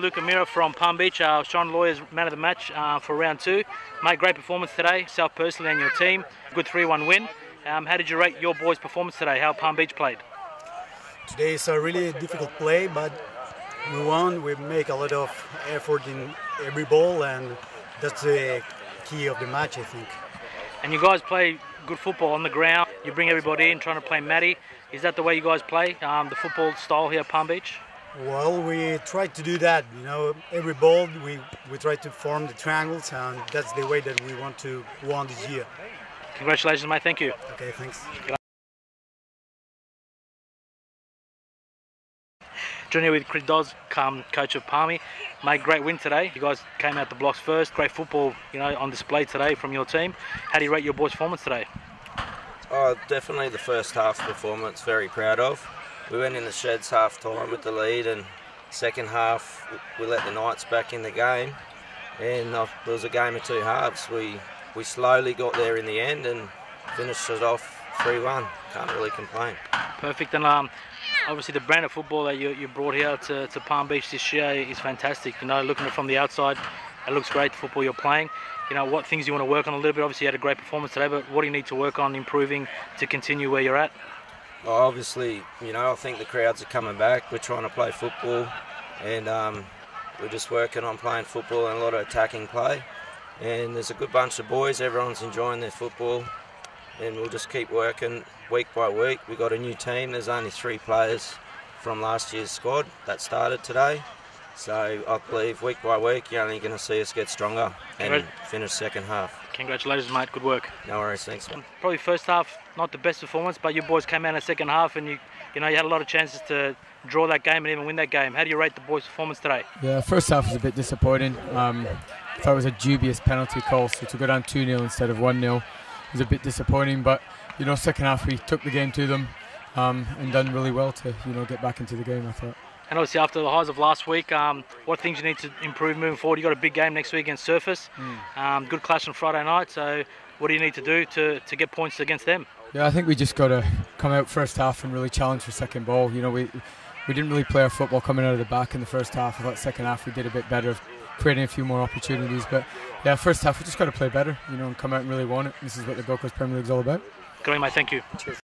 Luke Amira from Palm Beach, Sean Lawyer's man of the match for round 2. Mate, great performance today, self personally and your team. Good 3-1 win. How did you rate your boys' performance today? How Palm Beach played? Today is a really difficult play, but we won. We make a lot of effort in every ball, and that's the key of the match, I think. And you guys play good football on the ground. You bring everybody in, trying to play Matty. Is that the way you guys play, the football style here at Palm Beach? Well, we try to do that. You know, every ball we try to form the triangles, and that's the way that we want to win this year. Congratulations, mate. Thank you. Okay, thanks. Joining with Chris Dodds, coach of Palmy. Mate, great win today. You guys came out the blocks first. Great football, on display today from your team. How do you rate your boys' performance today? Oh, definitely the first half performance, very proud of. We went in the sheds half time with the lead, and second half we let the Knights back in the game, and it was a game of two halves. We slowly got there in the end and finished it off 3-1. Can't really complain. Perfect. And obviously the brand of football that you brought here to Palm Beach this year is fantastic. Looking at it from the outside, it looks great, the football you're playing. What things you want to work on a little bit? Obviously you had a great performance today, but what do you need to work on improving to continue where you're at? Well, obviously, I think the crowds are coming back. We're trying to play football, and we're just working on playing football and a lot of attacking play. And there's a good bunch of boys. Everyone's enjoying their football, and we'll just keep working week by week. We've got a new team. There's only 3 players from last year's squad that started today. So I believe week by week you're only going to see us get stronger and finish second half. Congratulations, mate. Good work. No worries. Thanks, man. Probably first half, not the best performance, but you boys came out in the second half, and you had a lot of chances to draw that game and even win that game. How do you rate the boys' performance today? Yeah, first half was a bit disappointing. I thought it was a dubious penalty call, so to go down 2-0 instead of 1-0 was a bit disappointing. But second half we took the game to them and done really well to get back into the game, I thought. And obviously after the highs of last week, what things you need to improve moving forward? You got a big game next week against Surface. Good clash on Friday night. So what do you need to do to get points against them? Yeah, I think we just got to come out first half and really challenge for second ball. We didn't really play our football coming out of the back in the first half. I thought second half we did a bit better, creating a few more opportunities. But yeah, first half we just got to play better, and come out and really want it. This is what the Gold Coast Premier League is all about. Great, mate. Thank you. Cheers.